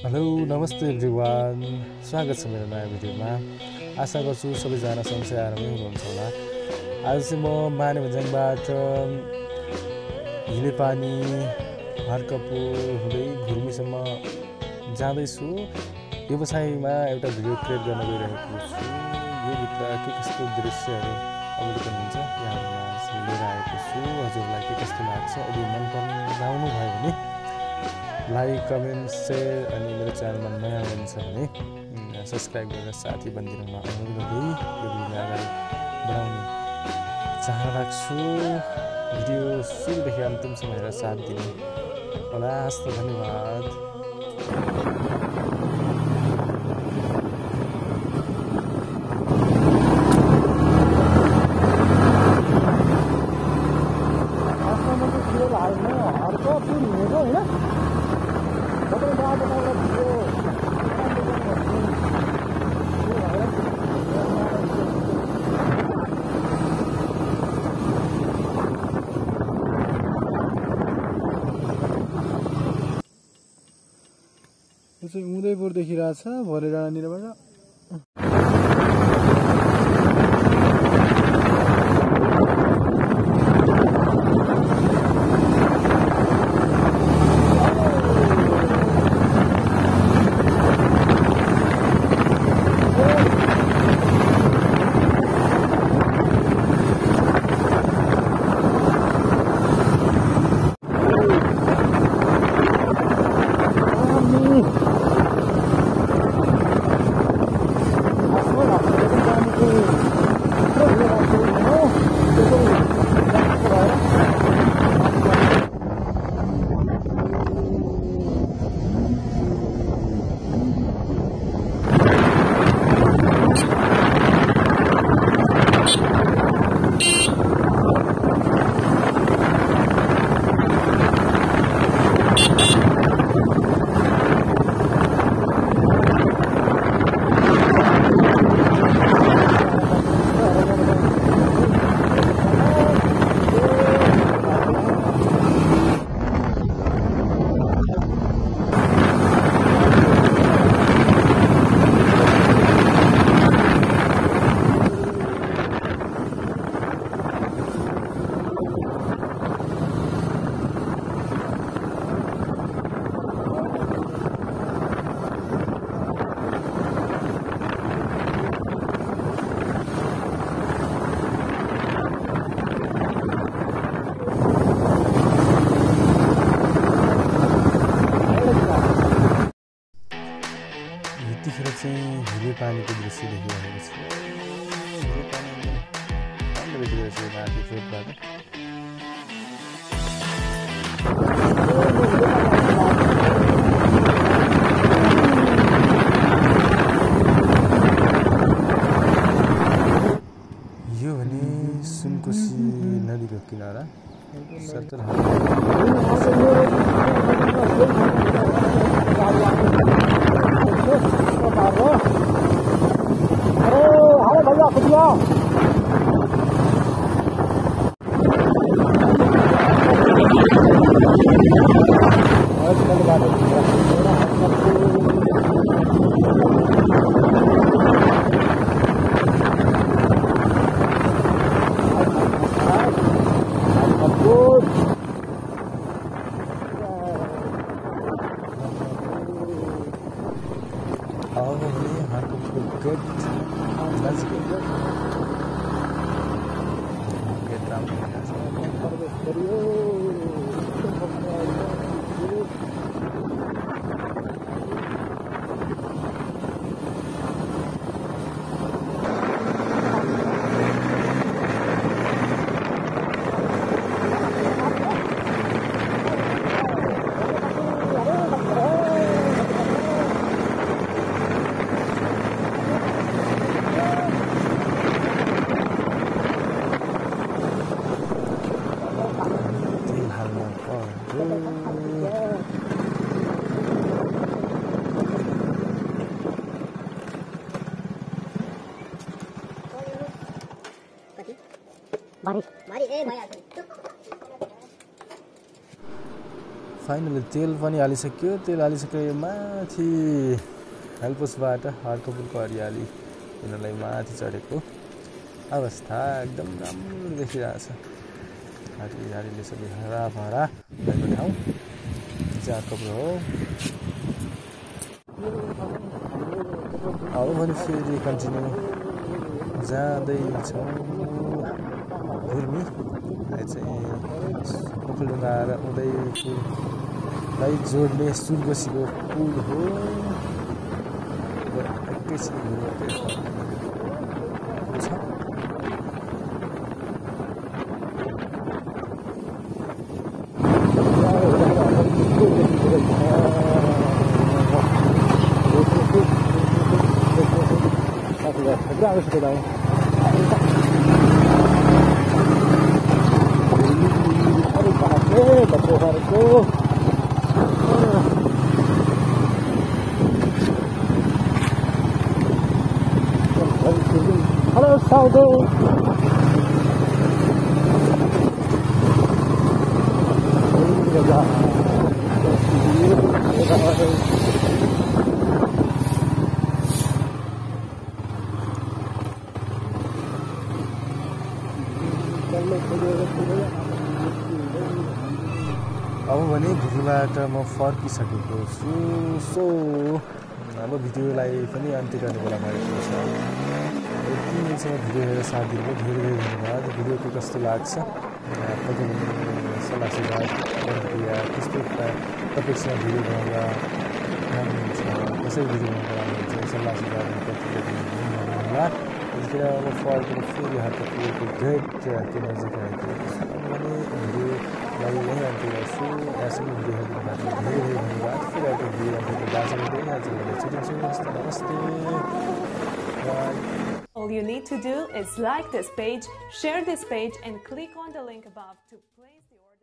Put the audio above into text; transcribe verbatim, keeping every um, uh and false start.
Hello नमस्ते everyone, स्वागत छ मेरो नयाँ भिडियोमा। आशा गर्छु सबैजना सन्चै आरामै हुनुहुन्छ होला। आज चाहिँ म मानेभन्ज्याङबाट हिलेपानी हर्कपुर हुँदै घुर्मीसम्म जाँदैछु। व्यवसायमा एउटा भिडियो क्रिएट गर्न गइरहेको छु। यो भित्र के कस्तो दृश्यहरू अवलोकन हुन्छ यहाँहरूमा लिएर आएको छु। हजुरलाई के कस्तो लाग्छ? यदि मन पराउनु भयो भने लाइक, कमेन्ट, सेयर अनि मेरो च्यानलमा नयाँ हुनुहुन्छ भने सब्सक्राइब गरेर साथी बन्दिनमा अनुरोध गर्दै यो भिडियोलाई अगाडि बढाउने चाहना राख्छु। भिडियो सुरुदेखि अन्तिमसम्म हेरेर साथ दिनु होला। हस्त धन्यवाद। यो चाहिँ उदयपुर देखिरहेछ भरे डाँडानिरबाट। यतिखेर चाहिँ हिलेपानीको दृश्य देखिरहेको छ। हिलेपानी राम्रो देखिरहेको छ माथि फेदबाट। यो भने सुनकोशी नदीको किनारा सत्तर फाइनली तेल पनि हालिसक्यो। तेल हालिसक्यो माथि हेल्पसबाट हर्कपुरको हरियाली यिनीहरूलाई माथि चढेको अवस्था एकदम राम्रो देखिरहेछ। हरियालीले सबै हराभरा भएको ठाउँ चाहिँ हर्कपुर हो। अब भने फेरि कन्टिन्यू जाँदैछौँ घुर्मी चाहिँ ओखलढुङ्गा र उदयपुरलाई जोड्ने सुनकोसीको पुल हो। एकैछिन छ Bravo, se dai. Hello, Saldo. अब भने घुर्मीबाट म फर्किसकेको छु। सो अब भिडियोलाई पनि अन्त्य गर्ने बेला भएको छ। यति बेलासम्म भिडियो हेरेर साथ दिनुभयो धेरै धेरै धन्यवाद। भिडियोको कस्तो लाग्छ सल्लाह सुझाव प्रतिक्रिया कस्तो तपाईँसँग भिडियो बनाउँदा राम्रो हुन्छ, कसरी भिडियो बनाउँदा राम्रो हुन्छ सल्लाह सुझाव प्रतिक्रिया दिनुहोला। यतिखेर अब फर्केर फेरि हर्कपुरको गेट के नजिक आएको भने भिडियोलाई यहीँ अन्त्य गर्छु। यहाँसम्म भिडियो हेर्नु भएको धेरै धेरै धन्यवाद। फेरि अर्को भिडियो अन्त्यको बाजा हुँदै आजलाई छुट्टिन्छु। नमस्ते। All you need to do is like this page, share this page, and click on the link above to place the order.